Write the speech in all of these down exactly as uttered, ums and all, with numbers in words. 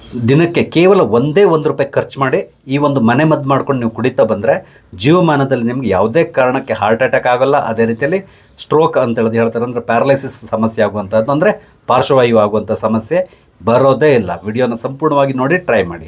ದಿನಕ್ಕೆ ಕೇವಲ ಒಂದೇ ಒಂದು ರೂಪಾಯಿ ಖರ್ಚು ಮಾಡಿ ಈ ಒಂದು ಮನೆ ಮದ್ದು ಮಾಡ್ಕೊಂಡು ನೀವು ಕುಡಿತಾ ಬಂದರೆ ಜೀವಮಾನದಲ್ಲಿ ನಿಮ್ಗೆ ಯಾವುದೇ ಕಾರಣಕ್ಕೆ ಹಾರ್ಟ್ ಅಟ್ಯಾಕ್ ಆಗೋಲ್ಲ. ಅದೇ ರೀತಿಯಲ್ಲಿ ಸ್ಟ್ರೋಕ್ ಅಂತ ಹೇಳೋದು ಹೇಳ್ತಾರೆ, ಅಂದರೆ ಪ್ಯಾರಲೈಸಿಸ್ ಸಮಸ್ಯೆ ಆಗುವಂಥದ್ದು, ಅಂದರೆ ಪಾರ್ಶ್ವವಾಯು ಆಗುವಂಥ ಸಮಸ್ಯೆ ಬರೋದೇ ಇಲ್ಲ. ವಿಡಿಯೋನ ಸಂಪೂರ್ಣವಾಗಿ ನೋಡಿ ಟ್ರೈ ಮಾಡಿ.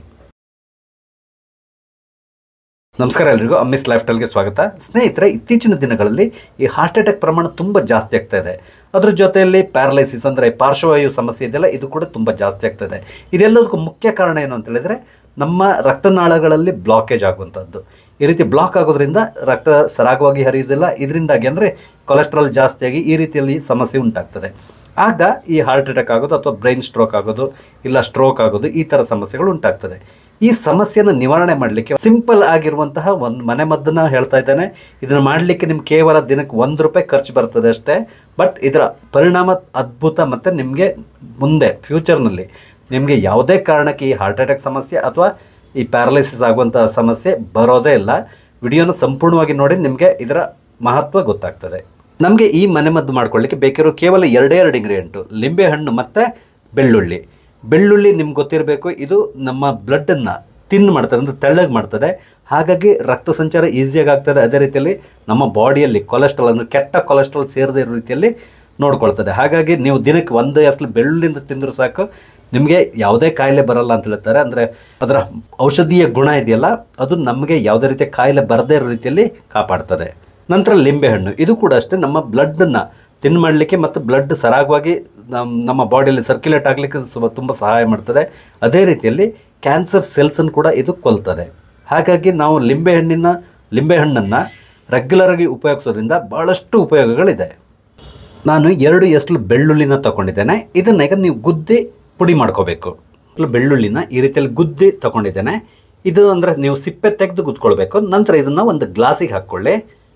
ನಮಸ್ಕಾರ ಎಲ್ರಿಗೂ, ಅಮ್ಮಿಸ್ ಲೈಫ್ ಸ್ಟೈಲ್ಗೆ ಸ್ವಾಗತ. ಸ್ನೇಹಿತರೆ, ಇತ್ತೀಚಿನ ದಿನಗಳಲ್ಲಿ ಈ ಹಾರ್ಟ್ ಅಟ್ಯಾಕ್ ಪ್ರಮಾಣ ತುಂಬ ಜಾಸ್ತಿ ಆಗ್ತಾ ಇದೆ. ಅದ್ರ ಜೊತೆಯಲ್ಲಿ ಪ್ಯಾರಲೈಸಿಸ್ ಅಂದರೆ ಪಾರ್ಶ್ವವಾಯು ಸಮಸ್ಯೆ ಇದೆಯಲ್ಲ, ಇದು ಕೂಡ ತುಂಬ ಜಾಸ್ತಿ ಆಗ್ತದೆ. ಇದೆಲ್ಲದಕ್ಕೂ ಮುಖ್ಯ ಕಾರಣ ಏನು ಅಂತ ಹೇಳಿದರೆ ನಮ್ಮ ರಕ್ತನಾಳಗಳಲ್ಲಿ ಬ್ಲಾಕೇಜ್ ಆಗುವಂಥದ್ದು. ಈ ರೀತಿ ಬ್ಲಾಕ್ ಆಗೋದ್ರಿಂದ ರಕ್ತ ಸರಾಗವಾಗಿ ಹರಿಯೋದಿಲ್ಲ. ಇದರಿಂದಾಗಿ ಅಂದರೆ ಕೊಲೆಸ್ಟ್ರಾಲ್ ಜಾಸ್ತಿಯಾಗಿ ಈ ರೀತಿಯಲ್ಲಿ ಸಮಸ್ಯೆ ಉಂಟಾಗ್ತದೆ. ಆಗ ಈ ಹಾರ್ಟ್ ಅಟ್ಯಾಕ್ ಆಗೋದು ಅಥವಾ ಬ್ರೈನ್ ಸ್ಟ್ರೋಕ್ ಆಗೋದು ಇಲ್ಲ ಸ್ಟ್ರೋಕ್ ಆಗೋದು ಈ ಥರ ಸಮಸ್ಯೆಗಳು ಉಂಟಾಗ್ತದೆ. ಈ ಸಮಸ್ಯೆಯನ್ನು ನಿವಾರಣೆ ಮಾಡಲಿಕ್ಕೆ ಸಿಂಪಲ್ ಆಗಿರುವಂತಹ ಒಂದು ಮನೆ ಮದ್ದನ್ನು ಹೇಳ್ತಾ ಇದ್ದೇನೆ. ಇದನ್ನು ಮಾಡಲಿಕ್ಕೆ ನಿಮ್ಗೆ ಕೇವಲ ದಿನಕ್ಕೆ ಒಂದು ರೂಪಾಯಿ ಖರ್ಚು ಬರ್ತದೆ ಅಷ್ಟೇ. ಬಟ್ ಇದರ ಪರಿಣಾಮ ಅದ್ಭುತ. ಮತ್ತು ನಿಮಗೆ ಮುಂದೆ ಫ್ಯೂಚರ್ನಲ್ಲಿ ನಿಮಗೆ ಯಾವುದೇ ಕಾರಣಕ್ಕೆ ಈ ಹಾರ್ಟ್ ಅಟ್ಯಾಕ್ ಸಮಸ್ಯೆ ಅಥವಾ ಈ ಪ್ಯಾರಲೈಸಿಸ್ ಆಗುವಂಥ ಸಮಸ್ಯೆ ಬರೋದೇ ಇಲ್ಲ. ವಿಡಿಯೋನ ಸಂಪೂರ್ಣವಾಗಿ ನೋಡಿ, ನಿಮಗೆ ಇದರ ಮಹತ್ವ ಗೊತ್ತಾಗ್ತದೆ. ನಮಗೆ ಈ ಮನೆಮದ್ದು ಮಾಡ್ಕೊಳ್ಳಿಕ್ಕೆ ಬೇಕಿರೋ ಕೇವಲ ಎರಡೇ ಎರಡು ಇಂಗ್ರೀಡಿಯೆಂಟು, ಲಿಂಬೆಹಣ್ಣು ಮತ್ತು ಬೆಳ್ಳುಳ್ಳಿ. ಬೆಳ್ಳುಳ್ಳಿ ನಿಮ್ಗೆ ಗೊತ್ತಿರಬೇಕು, ಇದು ನಮ್ಮ ಬ್ಲಡ್ಡನ್ನು ತಿನ್ನು ಮಾಡ್ತದೆ, ಅಂದರೆ ತೆಳ್ಳಗೆ ಮಾಡ್ತದೆ. ಹಾಗಾಗಿ ರಕ್ತ ಸಂಚಾರ ಈಸಿಯಾಗಿ ಆಗ್ತದೆ. ಅದೇ ರೀತಿಯಲ್ಲಿ ನಮ್ಮ ಬಾಡಿಯಲ್ಲಿ ಕೊಲೆಸ್ಟ್ರಾಲ್ ಅಂದರೆ ಕೆಟ್ಟ ಕೊಲೆಸ್ಟ್ರಾಲ್ ಸೇರದೇ ಇರೋ ರೀತಿಯಲ್ಲಿ ನೋಡ್ಕೊಳ್ತದೆ. ಹಾಗಾಗಿ ನೀವು ದಿನಕ್ಕೆ ಒಂದು ಎಸ್ಲು ಬೆಳ್ಳುಳ್ಳಿಯಿಂದ ತಿಂದರೂ ಸಾಕು, ನಿಮಗೆ ಯಾವುದೇ ಕಾಯಿಲೆ ಬರಲ್ಲ ಅಂತ ಹೇಳ್ತಾರೆ. ಅಂದರೆ ಅದರ ಔಷಧೀಯ ಗುಣ ಇದೆಯಲ್ಲ, ಅದು ನಮಗೆ ಯಾವುದೇ ರೀತಿಯ ಕಾಯಿಲೆ ಬರದೇ ಇರೋ ರೀತಿಯಲ್ಲಿ ಕಾಪಾಡ್ತದೆ. ನಂತರ ಲಿಂಬೆಹಣ್ಣು, ಇದು ಕೂಡ ಅಷ್ಟೇ ನಮ್ಮ ಬ್ಲಡ್ಡನ್ನು ತಿನ್ನು ಮಾಡಲಿಕ್ಕೆ ಮತ್ತು ಬ್ಲಡ್ ಸರಾಗವಾಗಿ ನಮ್ಮ ನಮ್ಮ ಬಾಡಿಯಲ್ಲಿ ಸರ್ಕ್ಯುಲೇಟ್ ಆಗಲಿಕ್ಕೆ ತುಂಬ ಸಹಾಯ ಮಾಡ್ತದೆ. ಅದೇ ರೀತಿಯಲ್ಲಿ ಕ್ಯಾನ್ಸರ್ ಸೆಲ್ಸನ್ನು ಕೂಡ ಇದು ಕೊಲ್ತದೆ. ಹಾಗಾಗಿ ನಾವು ಲಿಂಬೆಹಣ್ಣಿನ ಲಿಂಬೆಹಣ್ಣನ್ನು ರೆಗ್ಯುಲರಾಗಿ ಉಪಯೋಗಿಸೋದ್ರಿಂದ ಭಾಳಷ್ಟು ಉಪಯೋಗಗಳಿದೆ. ನಾನು ಎರಡು ಎಸ್ಲು ಬೆಳ್ಳುಳ್ಳಿನ ತೊಗೊಂಡಿದ್ದೇನೆ. ಇದನ್ನು ಈಗ ನೀವು ಗುದ್ದಿ ಪುಡಿ ಮಾಡ್ಕೋಬೇಕು. ಬೆಳ್ಳುಳ್ಳಿನ ಈ ರೀತಿಯಲ್ಲಿ ಗುದ್ದಿ ತೊಗೊಂಡಿದ್ದೇನೆ. ಇದು ಅಂದರೆ ನೀವು ಸಿಪ್ಪೆ ತೆಗೆದು ಗುದ್ಕೊಳ್ಬೇಕು. ನಂತರ ಇದನ್ನು ಒಂದು ಗ್ಲಾಸಿಗೆ ಹಾಕ್ಕೊಳ್ಳಿ.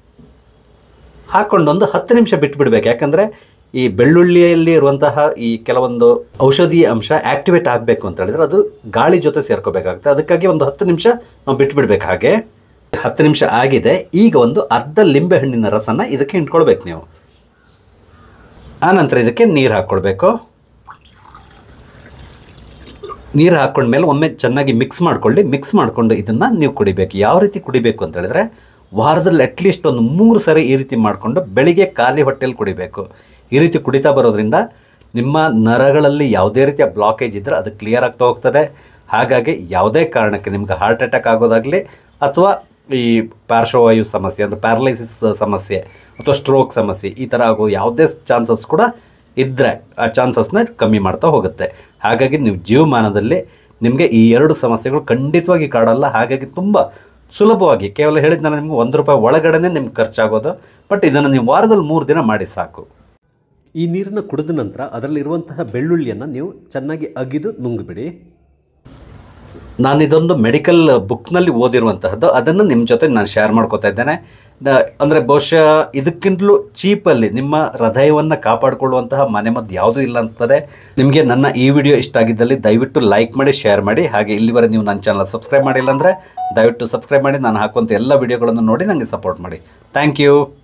ಹಾಕ್ಕೊಂಡೊಂದು ಹತ್ತು ನಿಮಿಷ ಬಿಟ್ಟುಬಿಡ್ಬೇಕು. ಯಾಕಂದರೆ ಈ ಬೆಳ್ಳುಳ್ಳಿಯಲ್ಲಿ ಇರುವಂತಹ ಈ ಕೆಲವೊಂದು ಔಷಧೀಯ ಅಂಶ ಆ್ಯಕ್ಟಿವೇಟ್ ಆಗಬೇಕು ಅಂತ ಹೇಳಿದರೆ ಅದು ಗಾಳಿ ಜೊತೆ ಸೇರ್ಕೋಬೇಕಾಗುತ್ತೆ. ಅದಕ್ಕಾಗಿ ಒಂದು ಹತ್ತು ನಿಮಿಷ ನಾವು ಬಿಟ್ಟುಬಿಡ್ಬೇಕು. ಹಾಗೆ ಹತ್ತು ನಿಮಿಷ ಆಗಿದೆ. ಈಗ ಒಂದು ಅರ್ಧ ಲಿಂಬೆಹಣ್ಣಿನ ರಸನ ಇದಕ್ಕೆ ಹಿಂಡ್ಕೊಳ್ಬೇಕು ನೀವು. ಆನಂತರ ಇದಕ್ಕೆ ನೀರು ಹಾಕ್ಕೊಳ್ಬೇಕು. ನೀರು ಹಾಕ್ಕೊಂಡ್ಮೇಲೆ ಒಮ್ಮೆ ಚೆನ್ನಾಗಿ ಮಿಕ್ಸ್ ಮಾಡಿಕೊಳ್ಳಿ. ಮಿಕ್ಸ್ ಮಾಡಿಕೊಂಡು ಇದನ್ನು ನೀವು ಕುಡಿಬೇಕು. ಯಾವ ರೀತಿ ಕುಡಿಬೇಕು ಅಂತ ಹೇಳಿದ್ರೆ, ವಾರದಲ್ಲಿ ಅಟ್ಲೀಸ್ಟ್ ಒಂದು ಮೂರು ಸರಿ ಈ ರೀತಿ ಮಾಡಿಕೊಂಡು ಬೆಳಿಗ್ಗೆ ಖಾಲಿ ಹೊಟ್ಟೆಯಲ್ಲಿ ಕುಡಿಬೇಕು. ಈ ರೀತಿ ಕುಡಿತಾ ಬರೋದ್ರಿಂದ ನಿಮ್ಮ ನರಗಳಲ್ಲಿ ಯಾವುದೇ ರೀತಿಯ ಬ್ಲಾಕೇಜ್ ಇದ್ದರೆ ಅದು ಕ್ಲಿಯರ್ ಆಗ್ತಾ ಹೋಗ್ತದೆ. ಹಾಗಾಗಿ ಯಾವುದೇ ಕಾರಣಕ್ಕೆ ನಿಮ್ಗೆ ಹಾರ್ಟ್ ಅಟ್ಯಾಕ್ ಆಗೋದಾಗಲಿ ಅಥವಾ ಈ ಪಾರ್ಶ್ವವಾಯು ಸಮಸ್ಯೆ ಅಂದರೆ ಪ್ಯಾರಲೈಸಿಸ್ ಸಮಸ್ಯೆ ಅಥವಾ ಸ್ಟ್ರೋಕ್ ಸಮಸ್ಯೆ ಈ ಥರ ಆಗೋ ಯಾವುದೇ ಚಾನ್ಸಸ್ ಕೂಡ ಇದ್ದರೆ ಆ ಚಾನ್ಸಸ್ನ ಕಮ್ಮಿ ಮಾಡ್ತಾ ಹೋಗುತ್ತೆ. ಹಾಗಾಗಿ ನೀವು ಜೀವಮಾನದಲ್ಲಿ ನಿಮಗೆ ಈ ಎರಡು ಸಮಸ್ಯೆಗಳು ಖಂಡಿತವಾಗಿ ಕಾಡಲ್ಲ. ಹಾಗಾಗಿ ತುಂಬ ಸುಲಭವಾಗಿ ಕೇವಲ ಹೇಳಿದ್ನಲ್ಲ, ನಿಮ್ಗೆ ಒಂದು ರೂಪಾಯಿ ಒಳಗಡೆ ನಿಮ್ಗೆ ಖರ್ಚಾಗೋದು. ಬಟ್ ಇದನ್ನು ನೀವು ವಾರದಲ್ಲಿ ಮೂರು ದಿನ ಮಾಡಿ ಸಾಕು. ಈ ನೀರನ್ನು ಕುಡಿದ ನಂತರ ಅದರಲ್ಲಿರುವಂತಹ ಬೆಳ್ಳುಳ್ಳಿಯನ್ನು ನೀವು ಚೆನ್ನಾಗಿ ಅಗಿದು ನುಂಗಿಬಿಡಿ. ನಾನು ಇದೊಂದು ಮೆಡಿಕಲ್ ಬುಕ್ನಲ್ಲಿ ಓದಿರುವಂತಹದ್ದು, ಅದನ್ನು ನಿಮ್ಮ ಜೊತೆ ನಾನು ಶೇರ್ ಮಾಡ್ಕೋತಾ ಇದ್ದೇನೆ. ಅಂದರೆ ಬಹುಶಃ ಇದಕ್ಕಿಂತಲೂ ಚೀಪಲ್ಲಿ ನಿಮ್ಮ ಹೃದಯವನ್ನು ಕಾಪಾಡಿಕೊಳ್ಳುವಂತಹ ಮನೆಮದ್ದು ಯಾವುದೂ ಇಲ್ಲ ಅನಿಸ್ತದೆ. ನಿಮಗೆ ನನ್ನ ಈ ವಿಡಿಯೋ ಇಷ್ಟ ಆಗಿದ್ದಲ್ಲಿ ದಯವಿಟ್ಟು ಲೈಕ್ ಮಾಡಿ, ಶೇರ್ ಮಾಡಿ. ಹಾಗೆ ಇಲ್ಲಿವರೆಗೆ ನೀವು ನನ್ನ ಚಾನಲ್ ಸಬ್ಸ್ಕ್ರೈಬ್ ಮಾಡಿಲ್ಲ ಅಂದರೆ ದಯವಿಟ್ಟು ಸಬ್ಸ್ಕ್ರೈಬ್ ಮಾಡಿ. ನಾನು ಹಾಕುವಂಥ ಎಲ್ಲ ವಿಡಿಯೋಗಳನ್ನು ನೋಡಿ ನನಗೆ ಸಪೋರ್ಟ್ ಮಾಡಿ. Thank you.